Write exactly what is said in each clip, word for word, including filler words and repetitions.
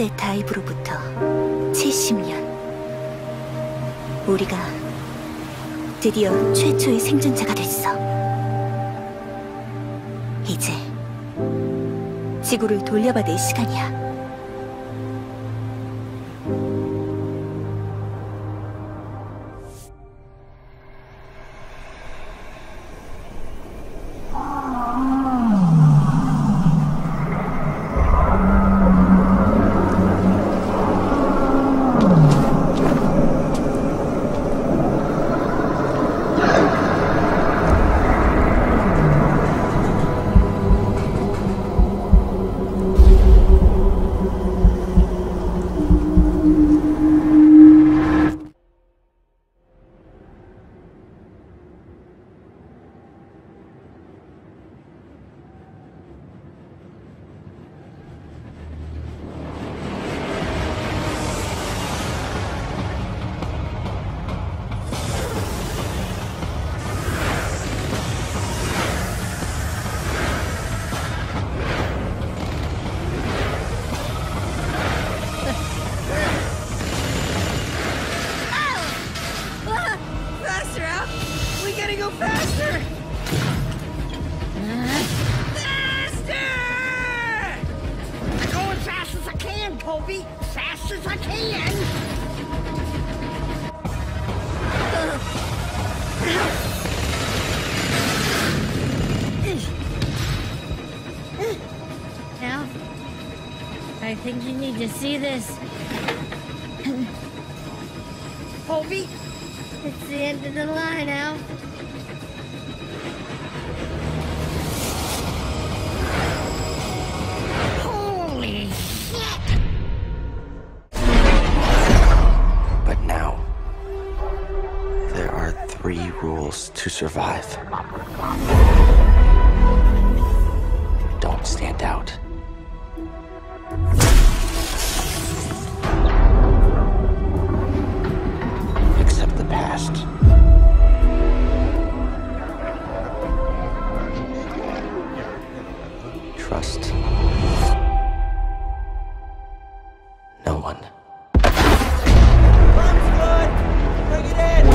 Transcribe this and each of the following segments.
번째 다이브로부터 칠십 년. 우리가 드디어 최초의 생존자가 됐어. 이제 지구를 돌려받을 시간이야. I think you need to see this. Colby, it's the end of the line now. Holy shit! But now, there are three rules to survive. Don't stand out. Accept the past. Trust no one. Mom's good! Bring it in!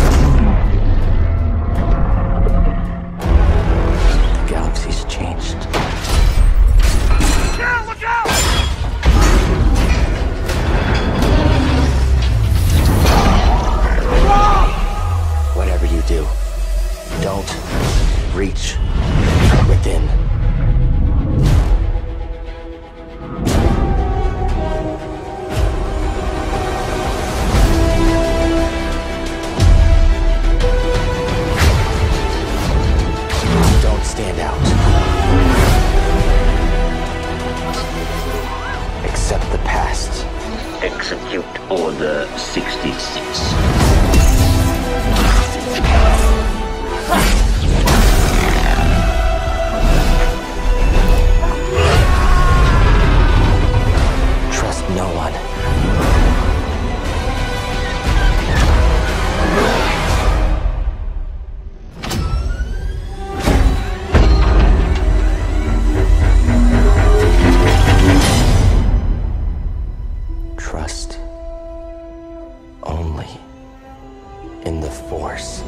The galaxy's changed. Carol, look out! Whatever you do, don't reach within. Don't stand out. Accept the past. Execute Order sixty-six. Trust no one. Trust only in the Force.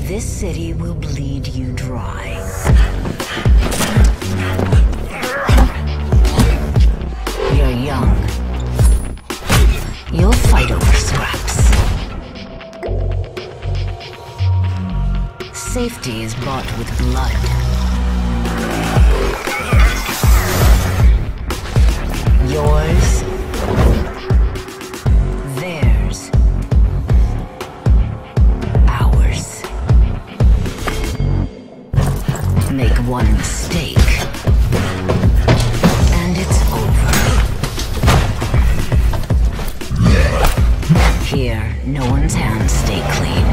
This city will bleed you dry. You're young. You'll fight over scraps. Safety is bought with blood. Yours. Theirs. Ours. Make one mistake, and it's over. Here, no one's hands stay clean.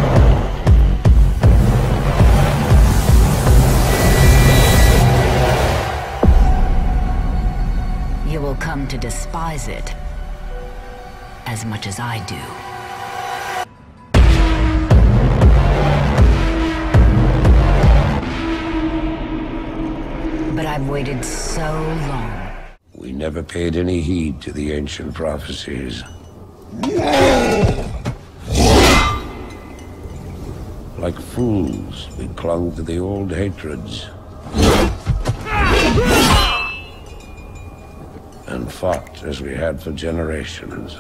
You will come to despise it as much as I do. But I've waited so long. We never paid any heed to the ancient prophecies. Like fools, we clung to the old hatreds. And fought as we had for generations.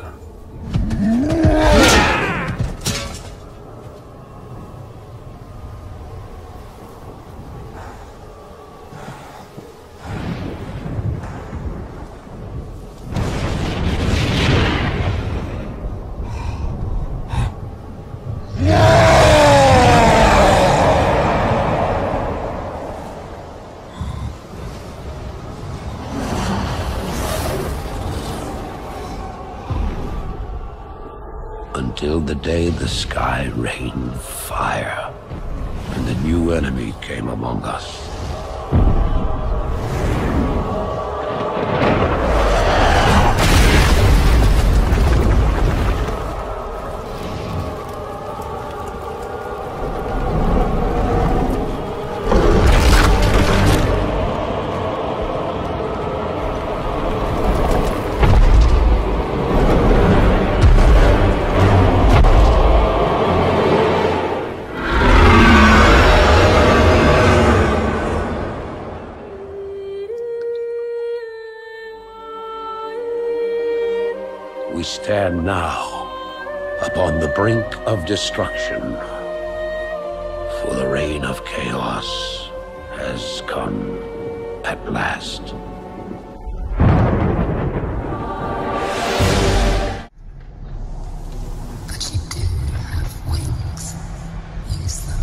Until the day the sky rained fire, and the new enemy came among us. We stand now upon the brink of destruction, for the reign of chaos has come at last. But you do have wings. Use them.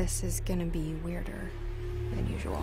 This is gonna be weirder than usual.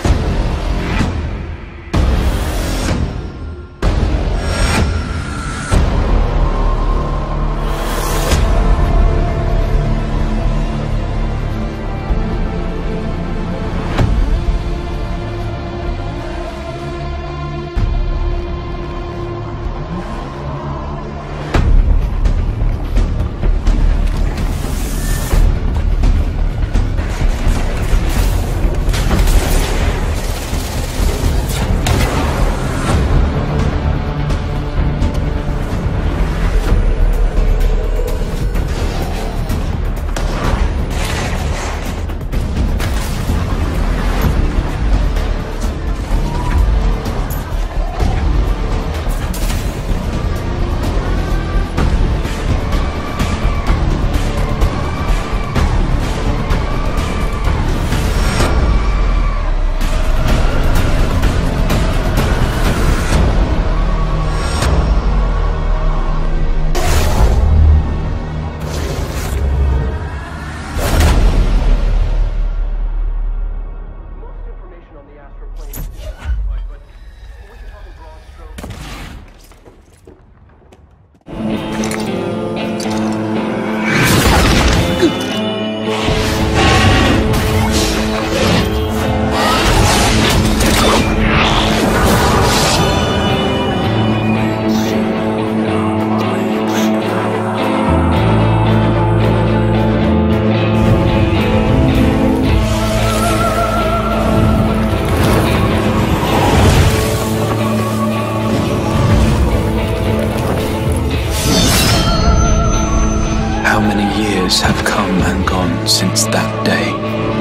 Have come and gone since that day.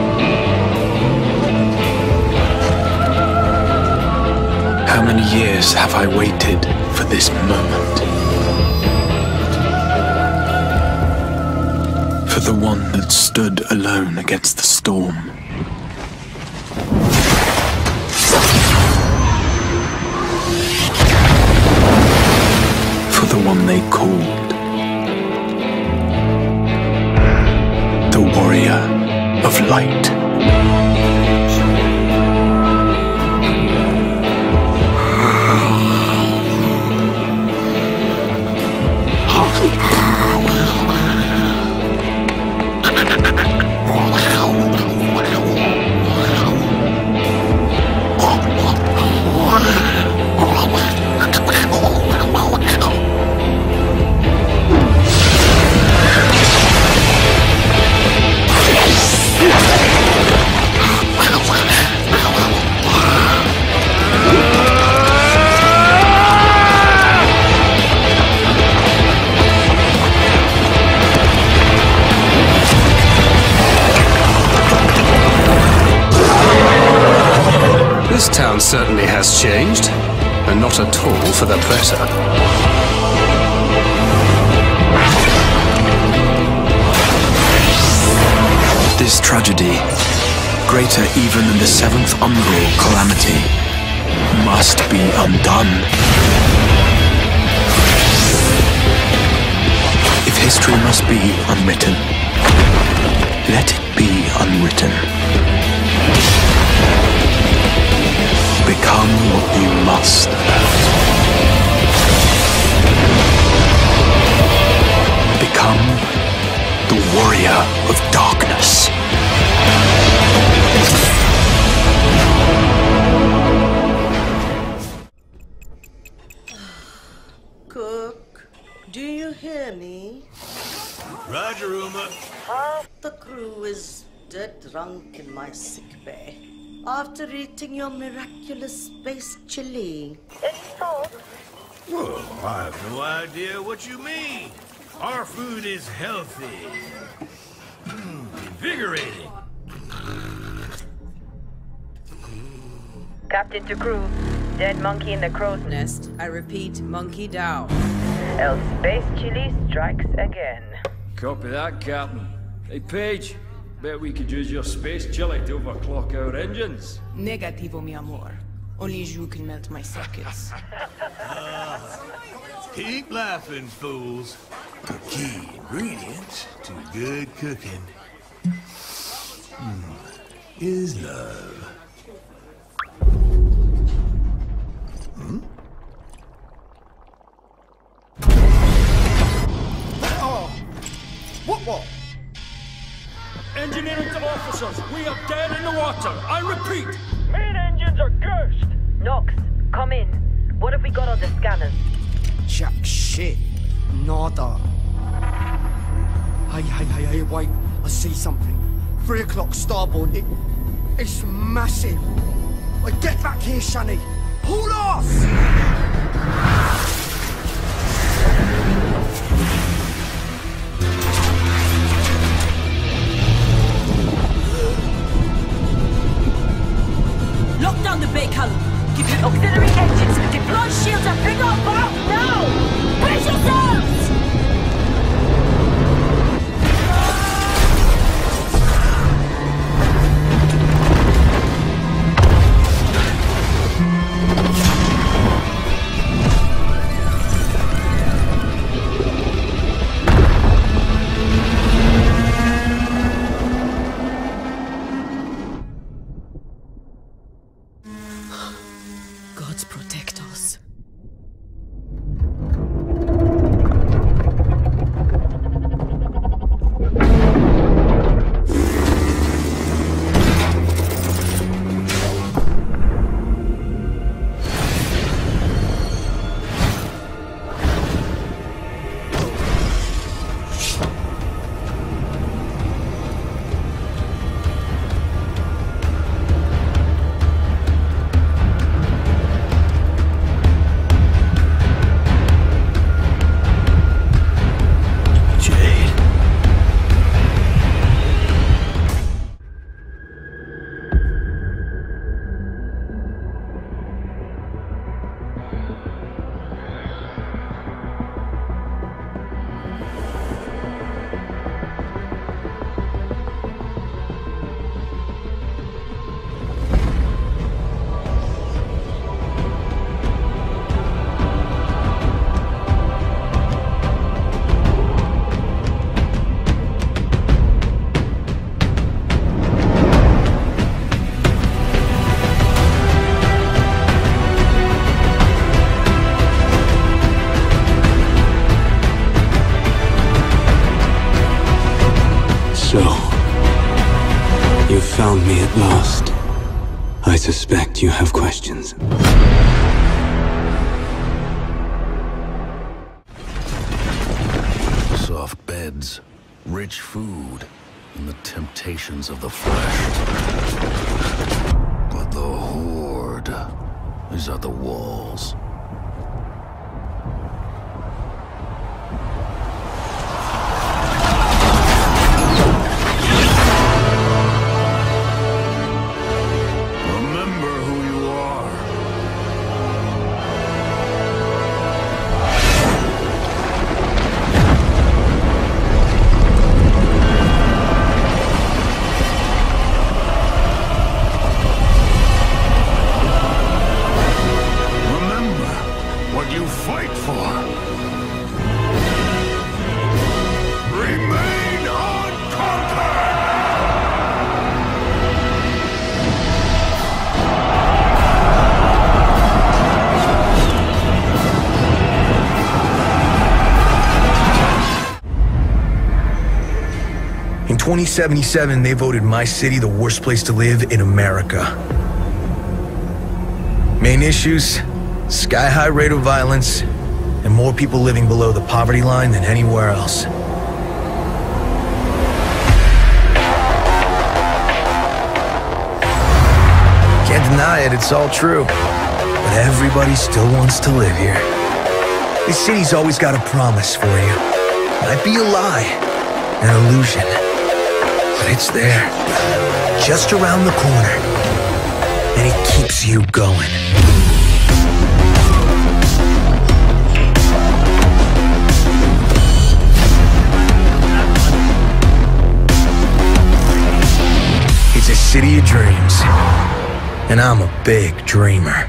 How many years have I waited for this moment? For the one that stood alone against the storm. For the one they called the Warrior of Light. This town certainly has changed, and not at all for the better. This tragedy, greater even than the seventh umbral calamity, must be undone. If history must be unwritten, let it be unwritten. Become what you must. Become the Warrior of Darkness. Cook, do you hear me? Roger, Uma. Half the crew is dead drunk in my sick bay after eating your miraculous space chili. Any thoughts? Well, I have no idea what you mean. Our food is healthy, mm, invigorating. Captain to crew, dead monkey in the crow's nest. I repeat, monkey down. Else space chili strikes again. Copy that, Captain. Hey, Paige, bet we could use your space chili to overclock our engines. Negativo, mi amor. Only you can melt my circuits. uh, keep laughing, fools. The key ingredient to good cooking. Is love. Hmm? Oh! What, what? Engineering to officers, we are dead in the water. I repeat. Main engines are cursed. Nox, come in. What have we got on the scanners? Jack shit. Nada. Hey, hey, hey, hey, wait. I see something. Three o'clock starboard. It, it's massive. Like, get back here, Shani. Pull off! Lock down the big hull. Give your auxiliary engines. Deploy shields and bring up out now! Brace yourselves! Gods protect us. So, you found me at last. I suspect you have questions. Soft beds, rich food, and the temptations of the flesh. But the Horde is at the walls. In twenty seventy-seven, they voted my city the worst place to live in America. Main issues, sky-high rate of violence, and more people living below the poverty line than anywhere else. Can't deny it, it's all true. But everybody still wants to live here. This city's always got a promise for you. Might be a lie, an illusion. But it's there, just around the corner, and it keeps you going. It's a city of dreams, and I'm a big dreamer.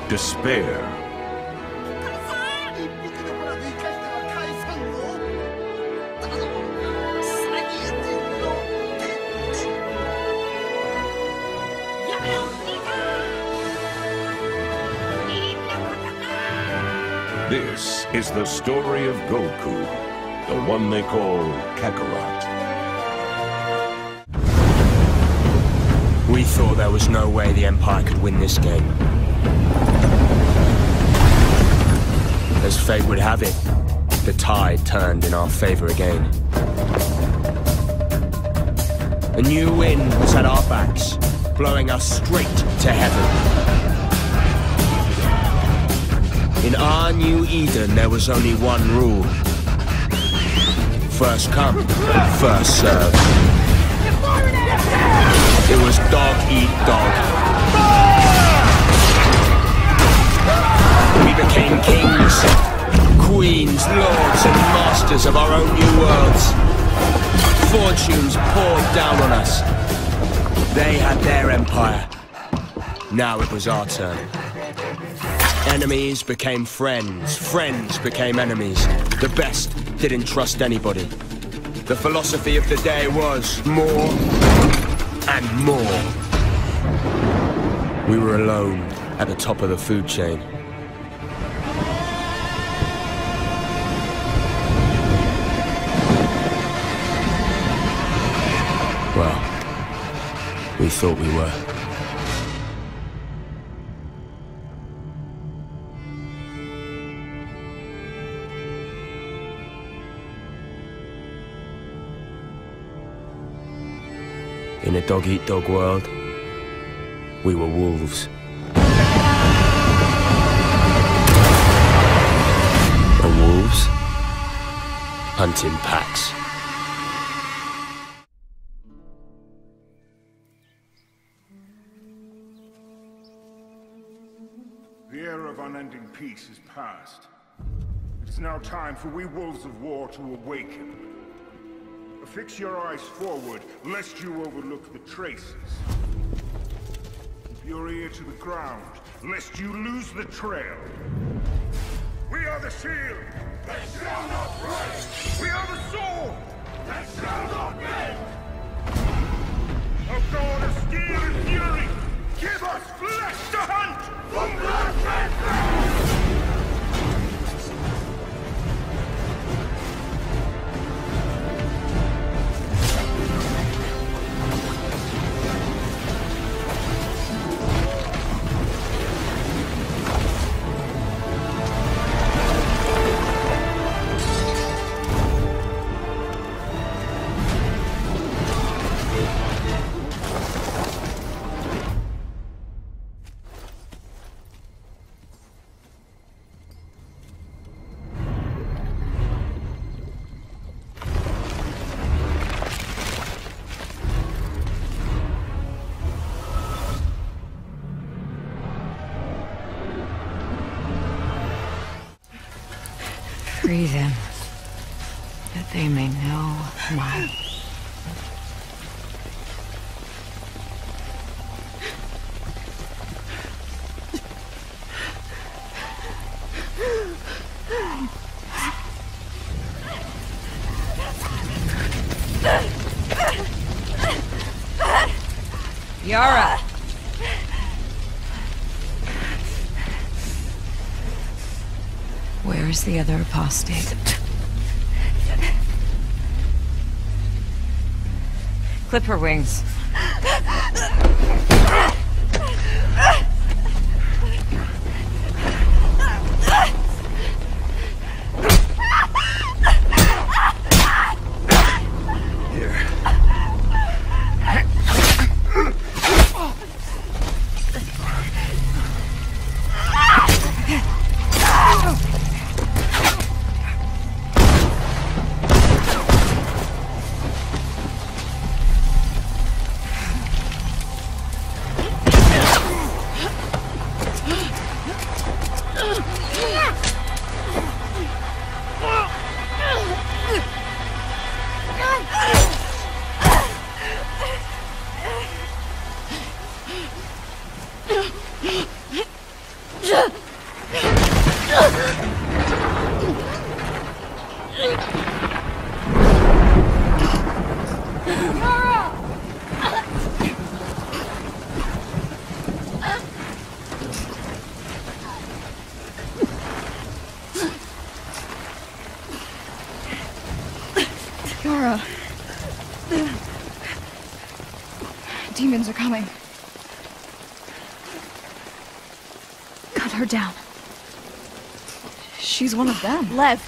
despair. This is the story of Goku, the one they call Kakarot. We thought there was no way the Empire could win this game. As fate would have it, the tide turned in our favor again. A new wind was at our backs, blowing us straight to heaven. In our new Eden, there was only one rule. First come, first serve. It was dog eat dog. We became kings, queens, lords, and masters of our own new worlds. Fortunes poured down on us. They had their empire. Now it was our turn. Enemies became friends, friends became enemies. The best didn't trust anybody. The philosophy of the day was more and more. We were alone at the top of the food chain. Well, we thought we were. In a dog-eat-dog world, we were wolves. And wolves hunt in packs. The era of unending peace is past. It is now time for we wolves of war to awaken. Fix your eyes forward, lest you overlook the traces. Keep your ear to the ground, lest you lose the trail. We are the shield that shall not break. We are the sword that shall not bend. O God of steel and fury, give us flesh to hunt from blood and Free them, that they may know my... Yara! Where is the other apostate? Clip her wings. Yara. Demons are coming. Cut her down. She's one of them. Lev.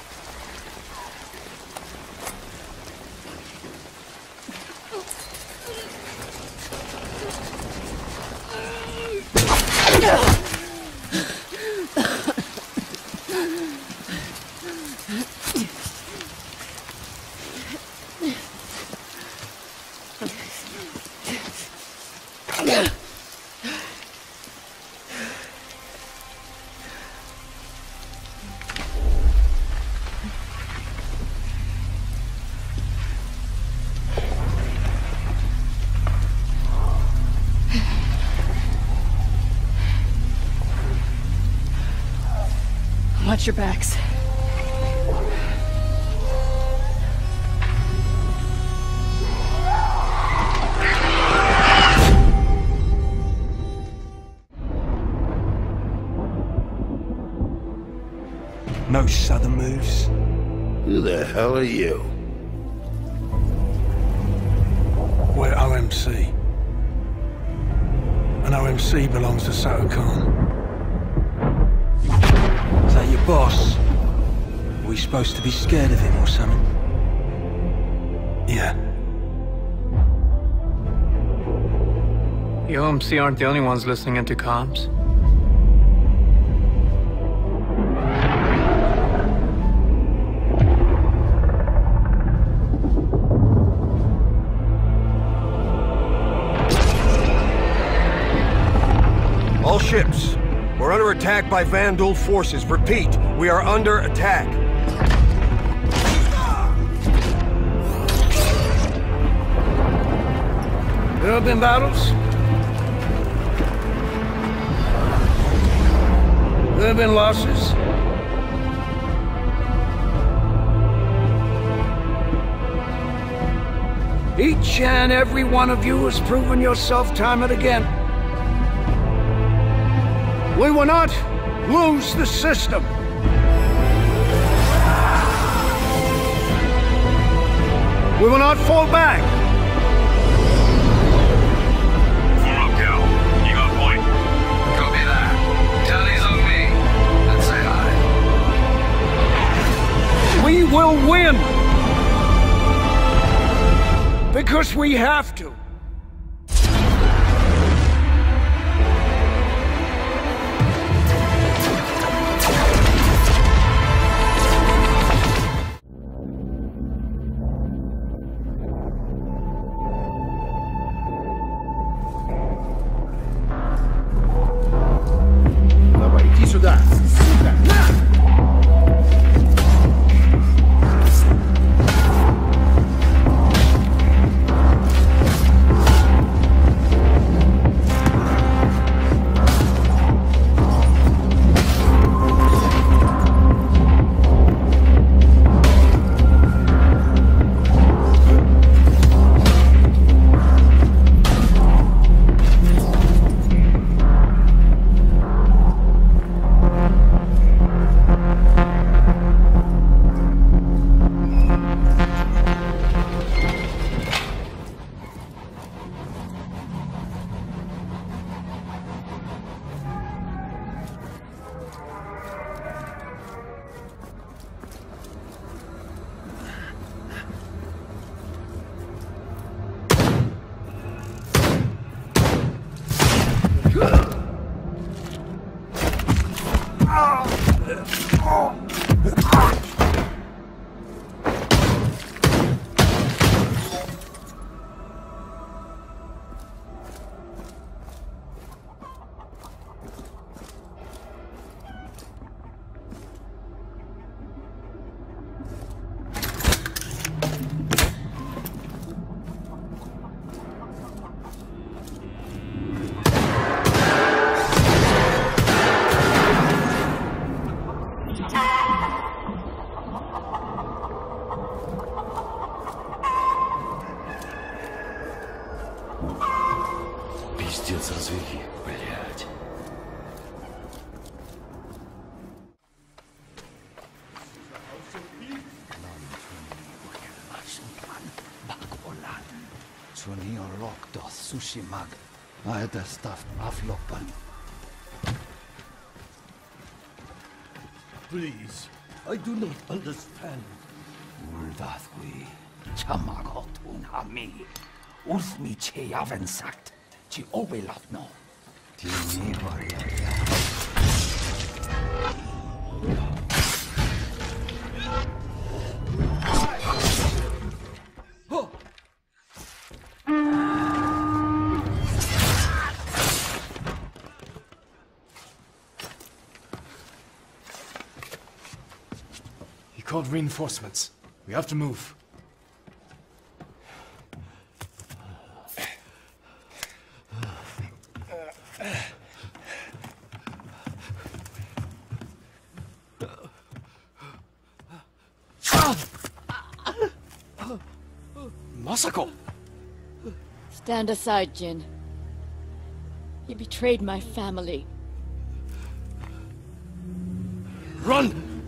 Watch your backs. No sudden moves. Who the hell are you? We're O M C. And O M C belongs to Sato Khan. Is that your boss? Are we supposed to be scared of him or something? Yeah. The O M C aren't the only ones listening into comms. All ships, we're under attack by Vandal forces. Repeat, we are under attack. There have been battles. There have been losses. Each and every one of you has proven yourself time and again. We will not lose the system. We will not fall back. Morocco, you got point. Copy that. Tally's on me. Let's say hi. We will win. Because we have to. сюда! Сука! На! Suni Orok doth Sushimag. I had the stuff aflopan. Please, I do not understand. Uldathwi, Chamagotun Hami, Ulfmi Cheyaven sagt, Chi Owelatno. Tini He called reinforcements. We have to move. Masako! Stand aside, Jin. You betrayed my family. Run!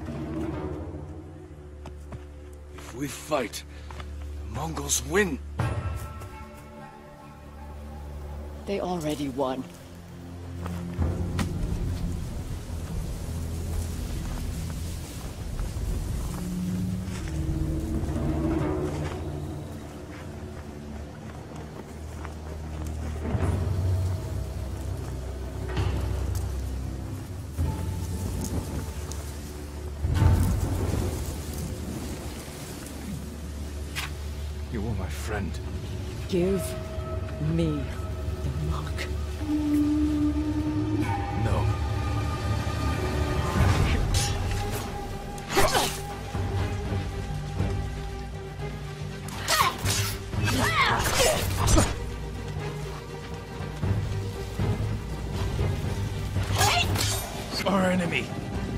If we fight, the Mongols win. They already won. You were my friend. Give me the mark. No. Our enemy.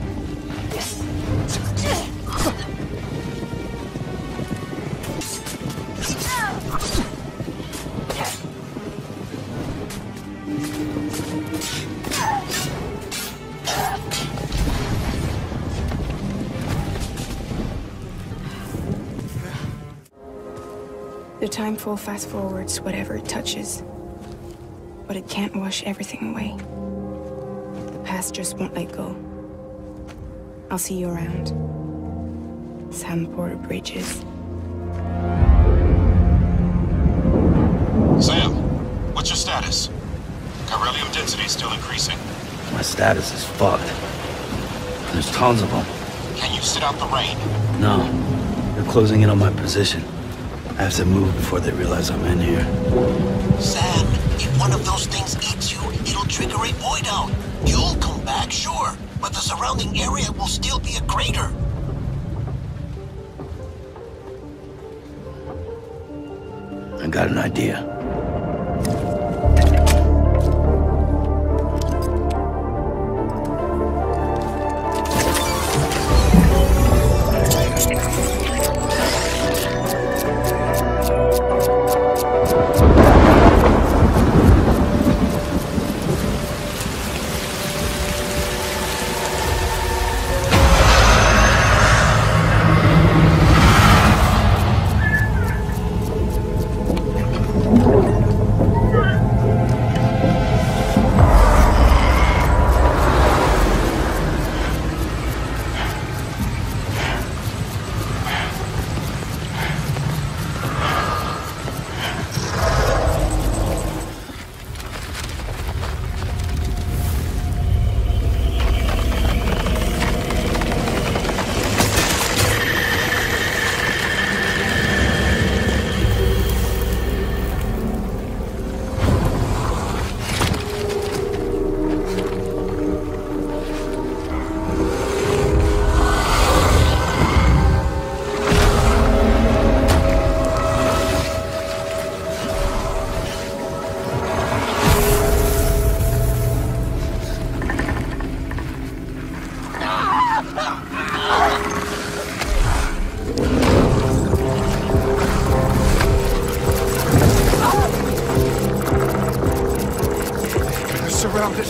The Timefall fast forwards whatever it touches. But it can't wash everything away. The past just won't let go. I'll see you around. Sam Porter Bridges. Sam, what's your status? Chiralium density is still increasing. My status is fucked. There's tons of them. Can you sit out the rain? No, they're closing in on my position. I have to move before they realize I'm in here. Sam, if one of those things eats you, it'll trigger a void out. You'll come back, sure, but the surrounding area will still be a crater. I got an idea. Surrounded.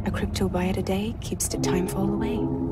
A cryptobite a day keeps the timefall away.